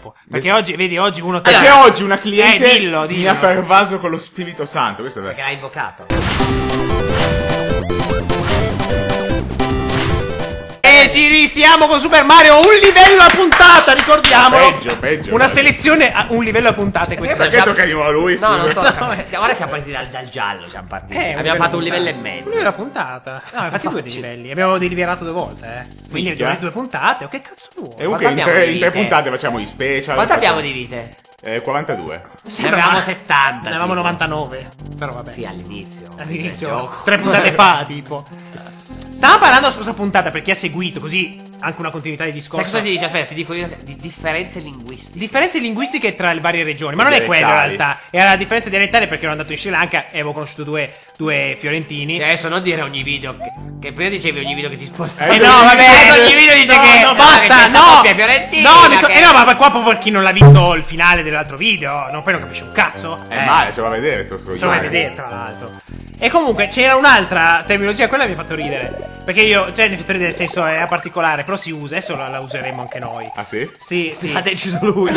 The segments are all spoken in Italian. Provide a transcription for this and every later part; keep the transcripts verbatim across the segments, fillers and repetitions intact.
dopo. Perché oggi, vedi, oggi uno che... Perché oggi una cliente eh, dillo, dillo. mi ha pervaso con lo Spirito Santo. Questo è vero. Perché l'ha invocato. E ci risiamo con Super Mario, un livello a puntata, ricordiamolo. Peggio, peggio. Una peggio. selezione a un livello a puntate. Questo Perché tocca di nuovo a lui? No, non scusa? tocca. Ora siamo partiti dal, dal giallo, siamo partiti. Eh, un Abbiamo livello fatto un a livello e puntata. mezzo. Un livello a puntata. No, infatti due dei livelli. Abbiamo deliberato due volte, eh. Quindi Minchia. due, due puntate. O che cazzo vuoi? E comunque Quanto in abbiamo tre, di in tre vite? puntate facciamo gli special. Quanto abbiamo facciamo- di vite? Eh, quarantadue. Ne avevamo settanta. Ne avevamo tipo. novantanove. Però vabbè. Sì, all'inizio. All'inizio, Cioè, gioco. tre puntate fa, tipo. Stavamo parlando la scorsa puntata per chi ha seguito, così anche una continuità di Sai discorso. cosa ti dice? Aspetta, ti dico io di differenze linguistiche. Differenze linguistiche tra le varie regioni, ma non è quello in Dialettali. realtà. Era la differenza dialettale perché ero andato in Sri Lanka e avevo conosciuto due, due fiorentini. Cioè, adesso non dire ogni video che, che prima dicevi ogni video che ti sposta. Eh, Eh no, vabbè, Adesso ogni video dice no, che no, no, basta, che questa no, coppia è fiorentina, no, mi so- che- eh no, ma qua proprio per chi non l'ha visto il finale dell'altro video, no, poi non capisce un cazzo. È male, se va a vedere sto Se lo vai a coglione. vedere, tra l'altro. E comunque c'era un'altra terminologia, quella mi ha fatto ridere. Perché io, cioè, mi ha fatto ridere nel senso è particolare, però si usa, adesso la, la useremo anche noi. Ah sì? Sì, sì. Ha deciso lui.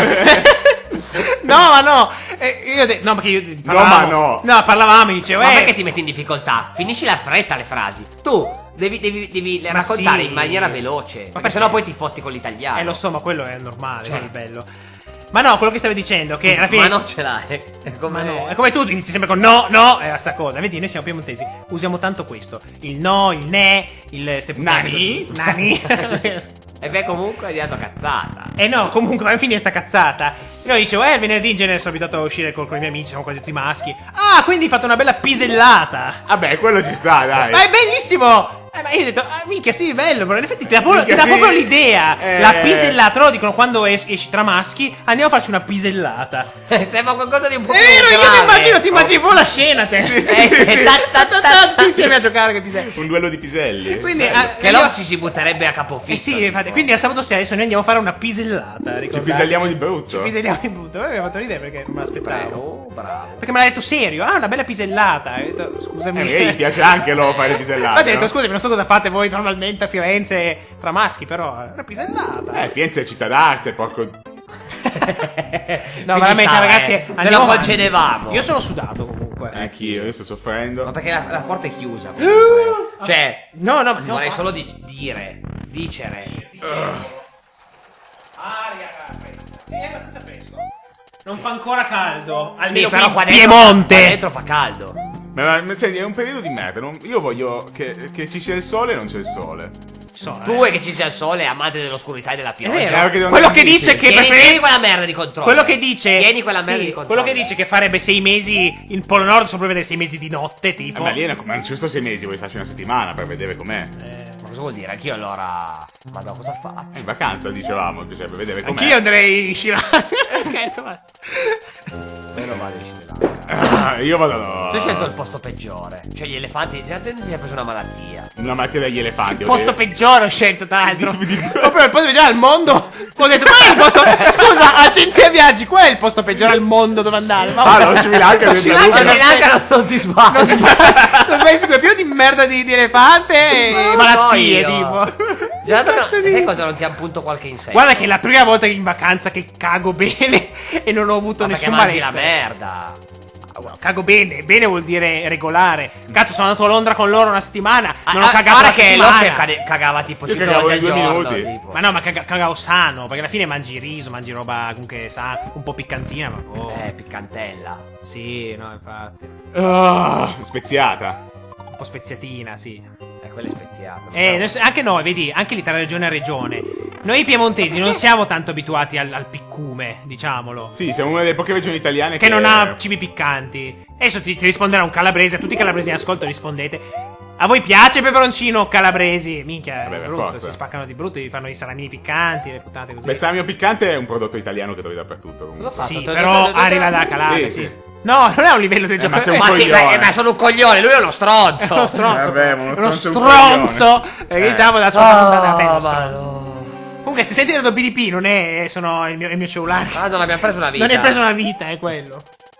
No, ma no. Eh, io ho detto, no, perché io parlavamo, ma no. No, parlavamo e dicevo, Ma eh, perché ti metti in difficoltà? Finisci la fretta le frasi. Tu devi, devi, devi Ma raccontare sì. in maniera veloce. Perché perché- sennò poi ti fotti con l'italiano. Eh, lo so, ma quello è normale, Cioè. è bello. Ma no, quello che stavi dicendo, che alla fine... Ma non ce l'hai. È come Ma no, è come tu inizi sempre con no, no, è la stessa cosa. Vedi, noi siamo piemontesi, usiamo tanto questo. Il no, il ne, il... ste puttane Nani? così. Nani. E beh, comunque è dato cazzata. E no, comunque, va a finire sta cazzata. Io dicevo, eh, il venerdì in genere sono abituato a uscire con, con i miei amici, siamo quasi tutti maschi. Ah, quindi hai fatto una bella pisellata. Vabbè, quello ci sta, dai. Ma è bellissimo! Eh, ma io ho detto, ah, minchia, sì, bello, però in effetti ti dà, proprio- ti Minchia, dà sì. proprio l'idea. Eh. La pisellata, loro dicono quando es- esci tra maschi, andiamo a farci una pisellata. Sembra qualcosa di un po' È più vero, io mi grave. immagino, ti immagini un po' la scena, te. Sì, sì, Eh, sì, sì. ta- ta- ta- ta- Tutti insieme a giocare che pisella. Un duello di piselli. Quindi, ah, Che io- non ci si butterebbe a capofitto. Eh sì, infatti, quindi a sabato sera adesso noi andiamo a fare una pisellata. Ci ricordate? piselliamo di brutto. Ci piselliamo di brutto. Eh, mi ha fatto ridere perché non me l'aspettavo. Oh, bravo. Perché me l'ha detto serio, ah, una bella pisellata. Ho detto, scusami. Eh, magari gli piace anche loro fare le pisellate. Ma ho detto, no? scusami, non so cosa fate voi normalmente a Firenze tra maschi, però è una pisellata. Eh, Firenze è città d'arte, porco. No, Quindi veramente, stava, ragazzi, eh. Te andiamo lo avanti. concedevamo. Io sono sudato comunque. Anch'io, io sto soffrendo. Ma perché la, la porta è chiusa comunque. Cioè, No, no, ma siamo vorrei pazzi. solo di- dire, dicere. Aria fresca. Sì, è abbastanza fresco. Non fa ancora caldo. Sì, Almeno però qui qua in dentro, Piemonte. qua dentro fa caldo. Ma, ma senti, è un periodo di merda. non- Io voglio che, che ci sia il sole e non c'è il sole. So, Tu eh. vuoi che ci sia il sole, amante dell'oscurità e della È pioggia. vero. Eh, perché devono Quello andare che dice amici. che Tieni, preferi- tieni quella merda di controllo. Quello che dice Tieni quella merda sì, di controllo. quello che dice che farebbe sei mesi in Polo Nord solo per vedere sei mesi di notte, Eh, tipo. ma lì è una- ma non ci sto sei mesi, vuoi starci una settimana per vedere com'è. Ma cosa vuol dire? Anch'io allora. Ma no, cosa fa? Eh, in vacanza dicevamo, mi piacerebbe vedere com'è. Anch'io andrei in Sri Lanka. Scherzo, basta. Meno male in Sri Lanka. Ah, io vado. Tu hai scelto il posto peggiore. Cioè, gli elefanti. La gente si è preso una malattia. Una malattia degli elefanti. Il posto ok? peggiore ho scelto, tra l'altro. Di- di- Proprio il posto peggiore al mondo. Ho detto, qual è il posto. Scusa, agenzia viaggi, qual è il posto peggiore al mondo dove andare? Ma- Ah, lo Sri Lanka Lo è Sri dentro Lanka Luca. Ma in Lanka non, non ti sbagli. Non sbagli, non sbagli sicuro, più di merda di, di elefante e Non lo so malattie, io. tipo. Gelato Cazzo che- di- sai cosa non ti appunto qualche insetto? Guarda che è la prima volta in vacanza che cago bene e non ho avuto Ma perché nessun mangi la malessere. merda. Cago bene, bene vuol dire regolare. Cazzo, sono andato a Londra con loro una settimana. Non ho Ah, cagato guarda una che settimana. Locke cade- cagava tipo Io cinque cagavo volte in al due giorno, minuti. tipo. Ma no, ma caga- cagavo sano. Perché alla fine mangi riso, mangi roba comunque sa, un po' piccantina. Ma oh. Eh, piccantella. Sì, no, infatti. Ah, speziata. Un po' speziatina, sì. Eh, quello è speziato. Eh, noi- anche noi, vedi, anche lì tra regione a regione. Noi piemontesi non siamo tanto abituati al, al piccume, diciamolo. Sì, siamo una delle poche regioni italiane che, Che non ha cibi piccanti. Adesso ti, ti risponderà un calabrese. A tutti i calabresi in ascolto rispondete. A voi piace il peperoncino calabresi? Minchia, Vabbè, è per brutto, forza. si spaccano di brutto, vi fanno i salamini piccanti, le puttate così. Beh, il salame piccante è un prodotto italiano che trovi dappertutto. Comunque. L'ho fatto. Sì, Te- però te- te- arriva da Calabria, Sì, sì. sì. No, non è un livello del Eh, gioco. ma sei un Ma, ti- coglione. ma- ma sono un coglione, lui è uno stronzo. È uno stronzo. Vabbè, ma uno uno stronzo è un stronzo. coglione. Perché Eh. diciamo della sua Ah, puntata bella ma stronzo. no. Comunque, se sentite il B D P, non è. Sono il mio, il mio cellulare. Ah, non abbiamo preso una vita. Non è preso una vita, è quello.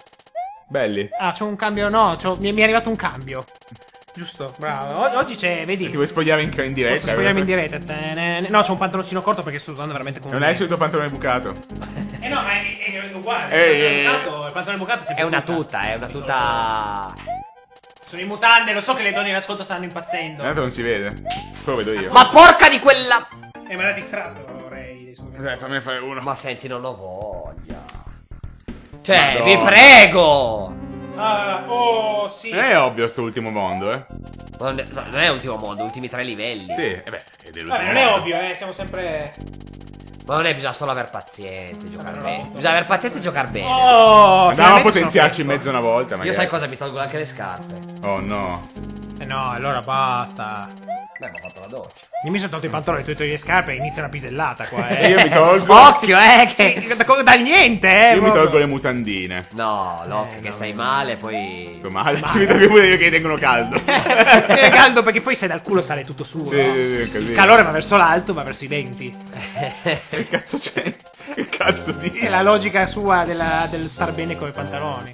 Belli. Ah, c'ho un cambio. No, c'ho- mi, mi è arrivato un cambio. Giusto, bravo. O- oggi c'è, vedi. Ti vuoi spogliare in, in diretta? Posso spogliarmi in diretta. Tenene- No, c'ho un pantaloncino corto perché sto usando veramente come. Non hai il solito pantalone bucato. Eh no, ma è, è uguale. Ehi, il pantalone bucato, il pantalone bucato si È una tuta, è una tuta... Sono in mutande, lo so che le donne in ascolto stanno impazzendo. Tanto non si vede. Poi lo vedo io. Ma porca di quella... E me l'ha distratto, Ray, dei suoi Dai, fammi fare uno. Ma senti, non ho voglia. Cioè, Madonna. vi prego. Ah, oh, sì. È ovvio sto ultimo mondo, eh. Non è, no, non è ultimo mondo, ultimi tre livelli. Sì, e beh, è dell'ultimo Vabbè, non è mondo. ovvio, eh, siamo sempre... Ma non è, bisogna solo aver pazienza e giocare Vabbè, bene. no. Bisogna aver pazienza e giocare bene. Oh, Andiamo a finalmente potenziarci in sono mezzo una volta, magari. Io sai cosa? Mi tolgo anche le scarpe. Oh no. presto. Eh no, allora basta. Beh, ma ho fatto la doccia. Io mi sono tolto i pantaloni, tu hai tolto le scarpe e inizia una pisellata qua, E eh. io mi tolgo. Occhio, eh, che... Sì, da, da niente, eh. Io mi proprio. tolgo le mutandine. No, Locke, Eh, che no, stai no. male, poi... Sto male. Si vede pure io che tengono caldo. È caldo perché poi se dal culo sale tutto su. Sì, no? sì, sì, un casino. Il calore va verso l'alto, va verso i denti. Che cazzo c'è? Che cazzo dici? È la logica sua della- del star bene con i pantaloni.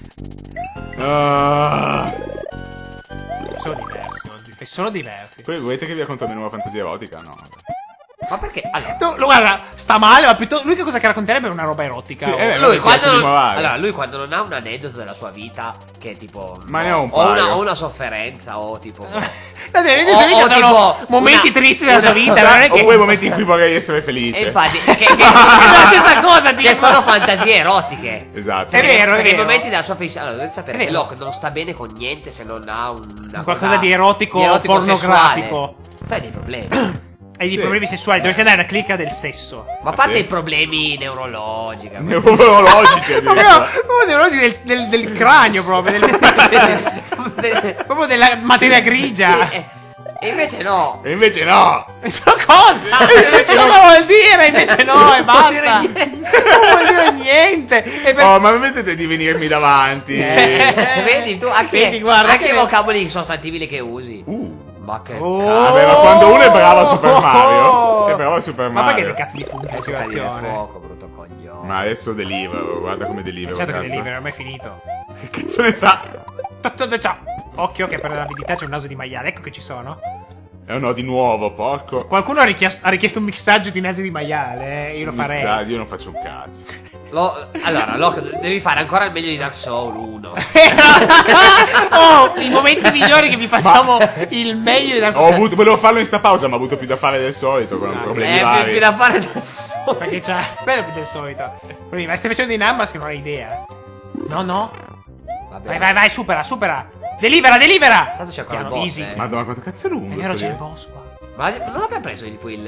Ah. Sono diversi oggi. Sono diversi. Poi volete che vi racconto una nuova fantasia erotica? No. Ma perché? Allora, Tu, lo guarda, sta male, ma piuttosto. Lui che cosa che racconterebbe è una roba erotica. Sì, o- eh, lui mi quando, piace di non, muovare. allora, lui quando non ha un aneddoto della sua vita, che è tipo... Ma ne ho un o una, paio. o una sofferenza, o tipo... Dai, le O- sue mica o sono tipo momenti una- tristi della una- sua vita. Non è O che. quei momenti in cui vorrei essere felice. E infatti, che, che, È la stessa cosa, che tipo. sono fantasie erotiche. Esatto. È vero, è Perché i vero. momenti della sua felicità. Allora, dovete sapere È che vero. Locke non sta bene con niente se non ha una Qualcosa cosa- di erotico, di erotico pornografico. sessuale. Tu hai dei problemi. Hai dei Sì. problemi sessuali, dovresti andare alla clicca del sesso. Ma a parte Sì. i problemi neurologici. Neurologici Proprio, addirittura. proprio neurologi del, del, del cranio, proprio. Del, proprio della materia grigia. E, e invece no. E invece no. Ma cosa? Cosa vuol dire? Invece no, e basta. Non vuol dire niente. E per- Oh, ma permettete di venirmi davanti. Vedi tu anche, Vedi, guarda, anche che- i vocaboli sostantivi lì che usi. Uh. Ma che Oh. cazzo. Vabbè, ma quando uno è bravo a Super Mario, è bravo a Super Ma Mario. perché che cazzo di fungo Che situazione? fuoco, brutto coglione. Ma adesso delivero, guarda come delivero. Certo che cazzo. delivero, ormai è finito. Che cazzo ne sa? Ciao. Occhio che per l'avidità c'è un naso di maiale, ecco che ci sono. Eh no, di nuovo, porco. Qualcuno ha richiesto, ha richiesto un mixaggio di nasi di maiale, eh? Io lo farei. Mixaggio, io non faccio un cazzo. Lo- allora, Locke, devi fare ancora il meglio di Dark Souls uno. Oh, i momenti migliori che vi facciamo il meglio della Ho sua avuto, volevo farlo in sta pausa, ma ho avuto più da fare del solito con problemi Eh, più, vari. più da fare da solo. Perché c'è bello più del solito. Quindi, ma stai facendo dei numbers che non hai idea. No, no. Vabbè. Vai, vai, vai, supera, supera. Delibera, delibera. Tanto c'è ancora il Piano, boss, easy. eh. Madonna, quanto cazzo è lungo? È vero, sto c'è il livello. boss qua. Ma non abbiamo preso tipo il.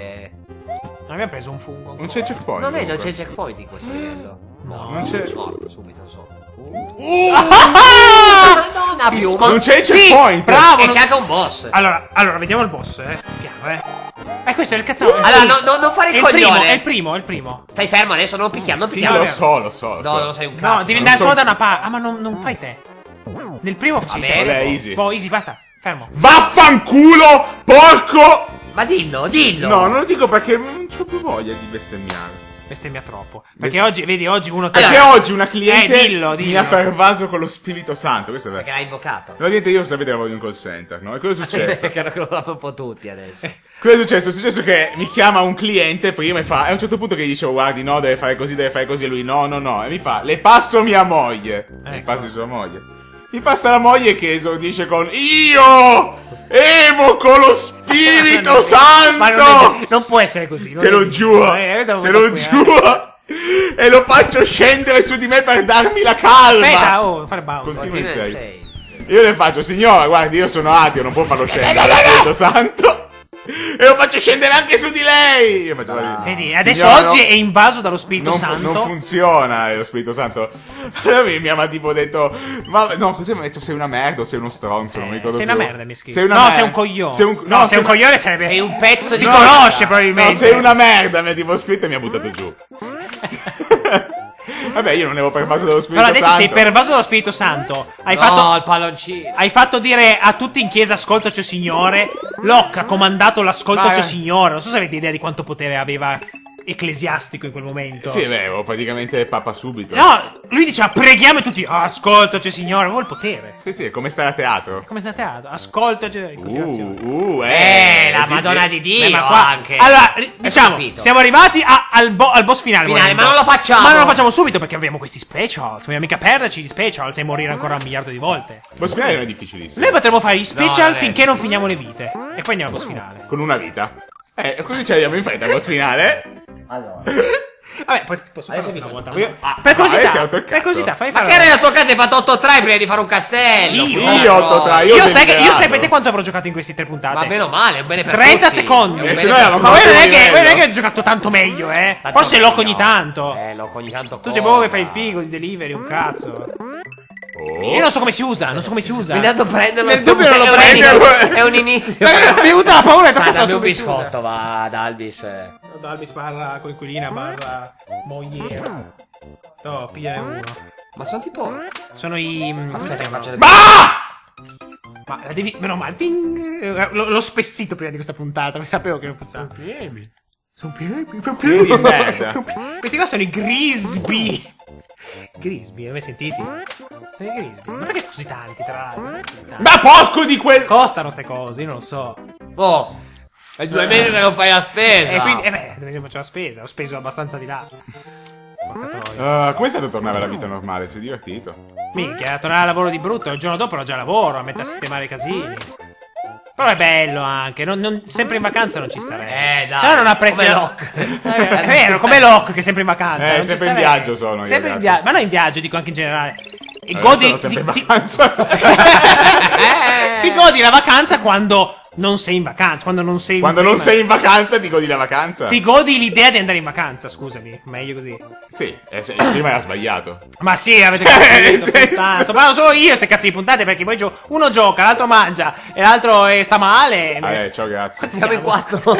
Non abbiamo preso un fungo. Non ancora. c'è il checkpoint. Non è, non comunque. c'è il checkpoint in questo livello. No. Non c'è. Morto subito sopra. Uh. Uh, Madonna più. non c'è il Sì, checkpoint. bravo. E non- c'è anche un boss. Allora, allora, vediamo il boss, eh. Piano, eh. Eh, questo è il cazzo. Allora, no- no- non fare il È il primo, coglione. è il primo, è il primo. Stai fermo adesso, non picchiare, non Sì, picchiare. lo so, lo so, lo No, so. non sei un cazzo. No, devi andare so- solo da una parte. Ah, ma non, non fai te. Nel primo fai Vabbè, te. Vabbè, easy. Boh, easy, basta. Fermo. Vaffanculo, porco! Ma dillo, dillo. No, non lo dico perché non c'ho più voglia di bestemmiare. Bestemmia troppo. Perché oggi, vedi, oggi uno te Perché oggi una cliente Eh, dillo, dillo. mi ha pervaso con lo Spirito Santo. Questo è Perché vero. l'hai invocato. No, niente, io sapete lavoro in un call center, no? E cosa è successo? Perché lo conosco un po' tutti adesso. Cosa è successo? È successo che mi chiama un cliente prima e fa. E a un certo punto che gli dicevo, guardi, no, deve fare così, deve fare così. E lui, no, no, no. E mi fa, le passo mia moglie. Mi Ecco. passa sua moglie. Mi passa la moglie che esordisce con io evoco lo Spirito Santo. Ma non, è- non può essere così. non Te è- lo giuro, Eh, te vedo lo qui, eh. giuro. E lo faccio scendere su di me per darmi la calma. Aspetta, oh, fare pausa. Continua. Continua sei? in sei. Io le faccio, signora, guardi, io sono ateo, non può farlo scendere lo Spirito Santo. E lo faccio scendere anche su di lei. Io faccio, guardi, Vedi, adesso signora, oggi no- è invaso dallo Spirito non, fu- Santo. non funziona eh, lo Spirito Santo. Allora mi, mi aveva tipo detto, ma no, così mi ha detto sei una merda o sei uno stronzo, non mi ricordo sei più. una merda, mi scrivi. Sei una No, mer- sei un coglione. Sei un, no, no, sei un coglione sarebbe. Sei un pezzo di Ti merda. conosce probabilmente. No, sei una merda, mi ha tipo scritto e mi ha buttato giù. Vabbè, io non avevo pervaso dello Spirito Però adesso Santo. sei pervaso dallo Spirito Santo. Hai No, fatto. il palloncino. Hai fatto dire a tutti in chiesa ascoltaci o signore. Locke ha comandato l'ascoltaci Vai. o signore. Non so se avete idea di quanto potere aveva ecclesiastico in quel momento. Sì, è vero, praticamente papa subito. No, lui diceva preghiamo e tutti, "Ah, ascoltaci signore, avevo il potere. Sì, sì, è come stare a teatro. Come state a ascoltaci in continuazione. Uh, uh, Eh, eh, la G G. Madonna di Dio Eh, ma qua- anche. Allora, ri- diciamo, capito. siamo arrivati a- al, bo- al boss finale. Finale, volendo. ma non lo facciamo. Ma non lo facciamo subito perché abbiamo questi specials. Vogliamo mica perderci gli specials e morire ancora un miliardo di volte. Il boss finale non è difficilissimo. Noi potremmo fare gli special non è finché non finiamo le vite. E poi andiamo al boss finale. Con una vita. Eh, così ci arriviamo in fretta al boss finale. Allora. Vabbè, poi posso Adesso fare vi una volta. conto. Io- Ah, per no, adesso hai curiosità, rotto il per cazzo. curiosità, fai Ma fare. che era la tua casa? Hai fatto otto try prima di fare un castello. Io? Porco. Io otto try, Io, io sai che, io deliberato. sapete quanto avrò giocato in queste tre puntate? Ma meno male, è un bene per trenta tutti. secondi. È un Eh, bene se no per eravamo- tutti. Ma voi non, è che, livello. voi non è che hai giocato tanto meglio, eh? Tanto Forse meglio. Loco ogni tanto. Eh, Loco ogni tanto. Tu sei proprio che fai il figo di delivery, un cazzo. Oh. Io non so come si usa, non so come si usa. Mi hai dato a prenderlo. Nel dubbio non lo è un prendo. inizio, È un inizio. Mi è venuta la paura e ho detto, Ah, cazzo, dammi so un come si usa. biscotto, va, ad Albis. eh. Dalbis barra coinquilina barra mogliera. No, pigliane uno. Ma sono tipo. Sono i... come si Aspetta, chiamano? faccio le- Bah! Ma la devi... Meno male, ting! L- l'ho spessito prima di questa puntata, mi sapevo che non funzionava. Sono pieni. Sono pieni, sono Pieni di merda. Questi qua sono i Grisby. Grisby, avete sentiti? Sono i Grisby. Ma perché così tanti, tra l'altro? Ma porco di quel... Costano ste cose, io non lo so. Oh, è due mesi che non fai la spesa. E quindi, eh beh, dove faccio la spesa? Ho speso abbastanza di là. Porca troia. Uh, com'è stato tornare alla vita normale? Sei divertito? Minchia, tornare al lavoro di brutto, il giorno dopo ero già a lavoro, a mettere a sistemare i casini. Però è bello anche, non- non- sempre in vacanza non ci starei. Eh, dai, Se no non apprezzi come la- Locke. Eh, è vero, come Locke che è sempre in vacanza. Eh, non ci sempre in starei. viaggio sono io, Sempre in ragazzi. viaggio, ma non in viaggio, dico anche in generale. E Eh, godi, sono sempre in ti- ti- vacanza. ti godi la vacanza quando non sei in vacanza, quando non sei Quando non prima. sei in vacanza ti godi la vacanza. Ti godi l'idea di andare in vacanza, scusami, meglio così. Sì, eh, se- prima era sbagliato. Ma sì, avete Cioè, capito, nel senso- puttana. Sto parlando solo io, ste cazzo di puntate, perché poi gio- uno gioca, l'altro mangia, e l'altro eh, sta male. Vabbè, ciao, grazie. Siamo in quattro.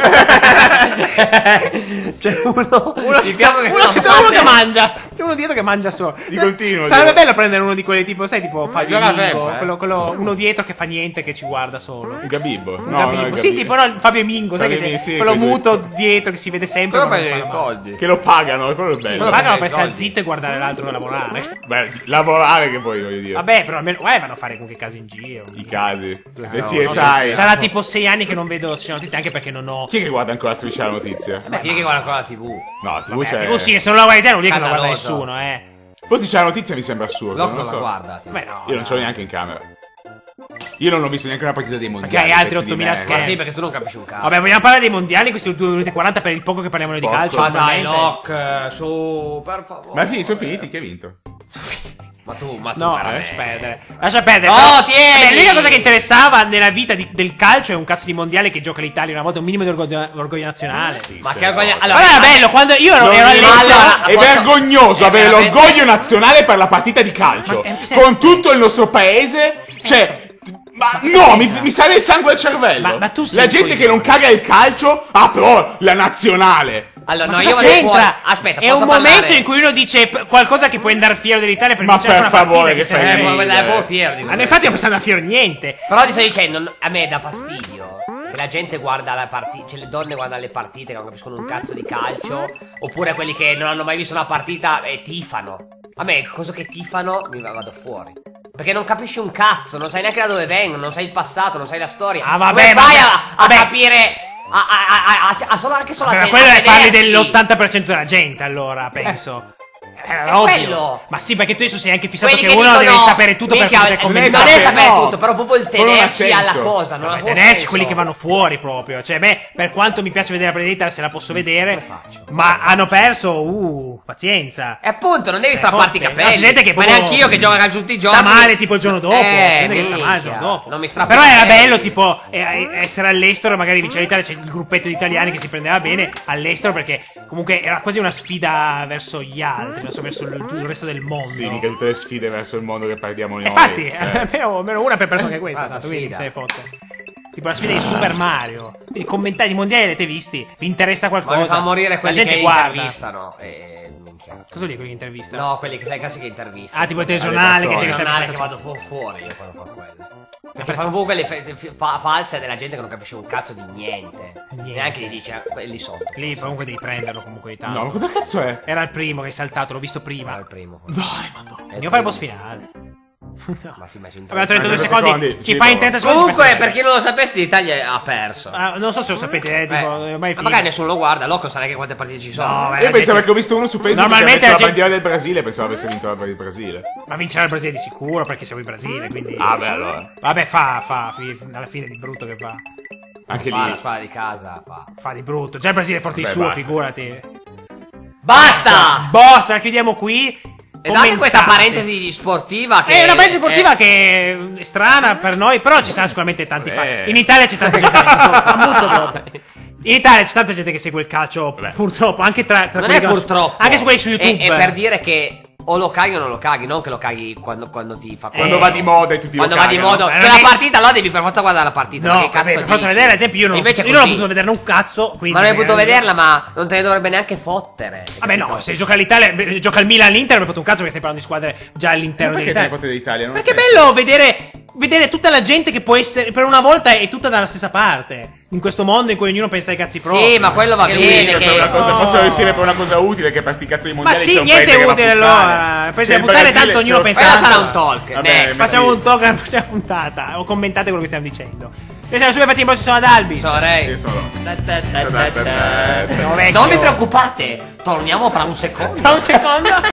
C'è uno. Uno, ci Diciamo sta- che uno, ci sono sta uno che quattro. mangia, c'è uno dietro che mangia solo. Di continuo, Sarebbe dico. bello prendere uno di quelli tipo, sai, tipo Fabio Gioca Mingo, sempre, eh. quello, quello- uno dietro che fa niente, che ci guarda solo. Un gabibbo. Un No, Gabibbo. no, il Sì, Gabibbo. tipo no, Fabio Mingo, sai Fabio che c'è Mingo, sì, quello quello- muto dietro che si vede sempre. Però ma non prendi i parla mai. soldi. Che lo pagano, quello è bello. Lo pagano prendi per i stare soldi. zitto e guardare l'altro lavorare. Beh, lavorare che poi voglio dire. Vabbè, però almeno eh, vanno a fare comunque caso in giro. I casi. Le No, C S no, I. sarà tipo sei anni che non vedo Striscia la Notizia, anche perché non ho. Chi è che guarda ancora Striscia la Notizia? Ma chi è che guarda ancora la tivù? No, la tivù Vabbè, c'è. tipo sì, se non la guardi te non vuol dire che non la guarda Scandaloso. nessuno, eh. Poi Striscia la Notizia mi sembra assurdo. Locke non non lo la so. guarda. tipo. Beh, no. Io non ce l'ho neanche in camera. Io non ho visto neanche una partita dei mondiali. hai altri pezzi di ottomila merda. Ma scherzi. sì, perché tu non capisci un cazzo. Vabbè, vogliamo parlare dei mondiali in questi due minuti e quaranta per il poco che parliamo noi di Porco. calcio. Ma dai, naturalmente. Locke, su, per favore. Ma fini, sono finiti, chi ha vinto? Ma tu, ma tu, No, veramente. lascia perdere. Lascia perdere. No, però- tieni! Vabbè, l'unica cosa che interessava nella vita di- del calcio è un cazzo di mondiale che gioca l'Italia una volta, un minimo di orgoglio, orgoglio nazionale. Ma Sì, che sì, orgoglio. no. Allora, Allora era bello, quando io ero, Non ero mi- all'estero. Allora, È posso- vergognoso è avere veramente- l'orgoglio nazionale per la partita di calcio. Ma- eh, sì. Con tutto il nostro paese. Cioè. Ma no, mi, mi sale il sangue al cervello. Ma- ma tu sei La un gente che coglione. non caga il calcio. Ah, però la nazionale. Allora, Ma no, cosa io vado fuori. c'entra? Aspetta, è posso un parlare? momento in cui uno dice p- qualcosa che puoi andare fiero dell'Italia per Ma vincere per una favore, partita, che se fai ne- Eh, ridere. ma dai, proprio fiero di Ma questo. infatti non posso andare fiero di niente. Però ti sto dicendo, non- a me dà fastidio che la gente guarda la partita, cioè le donne guardano le partite che non capiscono un cazzo di calcio, oppure quelli che non hanno mai visto una partita e tifano. A me, cosa che tifano, mi va- vado fuori. Perché non capisci un cazzo, non sai neanche da dove vengono, non sai il passato, non sai la storia. Ah, vabbè, Come fai vabbè, a, a vabbè. capire, a, a, a, a, a solo anche solo a Ma te- quello a è parli vederci? dell'ottanta per cento della gente, allora, penso. Eh, è ovvio. quello. Ma sì, perché tu adesso sei anche fissato Quelli che, che uno dicono, deve sapere tutto per minchia, poter eh, commentare. non deve Sapere, sapere no. tutto, però proprio il Quello non ha tenersi alla senso. cosa, non ha Vabbè, proprio tenerci senso. quelli che vanno fuori proprio. Cioè, beh, per quanto mi piace vedere la partita, se la posso vedere. Come faccio? Ma hanno perso, uh, pazienza. E appunto, non devi Eh, strapparti i forte. capelli. No, c'è gente che ma proprio neanche io che gioco a calcio tutti i giorni. Sta male tipo il giorno dopo. Eh, c'è gente che sta male il minchia. giorno dopo. Non mi strappo Però i era capelli. bello, tipo, eh, essere all'estero, magari vincere l'Italia. C'è il gruppetto di italiani che si prendeva bene all'estero, perché comunque era quasi una sfida verso gli altri, non so, verso il, il resto del mondo. Sì, mica tutte le sfide verso il mondo che perdiamo noi. Infatti, Eh. almeno, almeno una per persona che questa. Basta, tanto, quindi sfida. se ne fotte. Tipo la sfida di Super Mario. Quindi commentare i mondiali li avete visti? Vi interessa qualcosa? Ma mi fa morire La quelli gente che guarda. intervistano. E... minchia. Cosa vuol dire quelli che intervistano? No, quelli che sai casi che intervistano. Ah, tipo il telegiornale che persone. il intervista giornale le che persone. vado fu- fuori io quando fa quello. Perché fanno proprio quelle fe- fe- fa- false della gente che non capisce un cazzo di niente. Niente. Neanche gli dice, "Ah, quelli sono. Lì comunque devi prenderlo comunque di tanto. No, ma cosa cazzo è? Era il primo che hai saltato, l'ho visto prima. Ma il primo. Dai, madonna. Andiamo a fare il boss finale. No. Ma si è messo in Abbiamo trentadue trenta secondi. secondi, Ci sì, fai in no. trenta secondi. Comunque, ci fai- per chi non lo sapesse, l'Italia ha perso. Ah, non so se lo sapete, eh, tipo, Eh, ormai ma finito. magari nessuno lo guarda, Loco sa neanche quante partite ci sono. No, ma Io la pensavo gente- che ho visto uno su Facebook Normalmente che ha messo la la gente- bandiera del Brasile, pensavo avesse vinto la del Brasile. Ma vincerà il Brasile di sicuro perché siamo in Brasile, quindi. Ah, beh, allora. Vabbè, fa, fa, fi- alla fine di brutto che fa. Anche Fa la lì. squadra di casa, fa. Fa di brutto. Già il Brasile è forte di Vabbè, suo, basta. figurati. Basta! Boss, la chiudiamo qui. E date questa Commentate. parentesi sportiva che È una parentesi sportiva è- che è strana per noi, però ci saranno sicuramente tanti fan. Eh. In Italia c'è tanta gente che fa molto proprio. In Italia c'è tanta gente che segue il calcio, Vabbè. purtroppo, anche tra, tra Non quelli è che non- purtroppo. anche su quelli su YouTube. È, è per dire che o lo caghi o non lo caghi, non che lo caghi quando, quando ti fa Quando Eh. va di moda e tutti Quando lo va di cagano. modo, Ma che non la è- partita allora devi per forza guardare la partita. No, ma che cazzo vabbè, per forza dici? vedere, ad esempio, io non, Invece io non ho così. potuto vederne un cazzo. Quindi Ma non hai potuto magari- vederla, ma non te ne dovrebbe neanche fottere. Vabbè, no, se gioca l'Italia, eh, gioca il Milan all'Inter, non hai fatto un cazzo che stai parlando di squadre già all'interno Ma perché te ne dell'Italia. fotte dell'Italia? Non ha Perché è senso. bello vedere, vedere tutta la gente che può essere, per una volta, è tutta dalla stessa parte. In questo mondo in cui ognuno pensa ai cazzi propri. Sì, ma quello va Sì, bene. per Che... una cosa, No. possono riuscire per una cosa utile che per sti cazzo di Ma mondiali sì, c'è un niente paese che va a utile puttane. allora. Poi se C'è a il puttane Brasile, tanto ognuno c'è lo pensa. Quello Spagna. sarà un talk. Vabbè, Next. ma- Facciamo un talk alla prossima puntata. O commentate quello che stiamo dicendo. Noi siamo super fatti in sono ad Albi. Sono Io Ray. sono. Siamo vecchi. Non vi preoccupate, torniamo fra un secondo. Fra un secondo.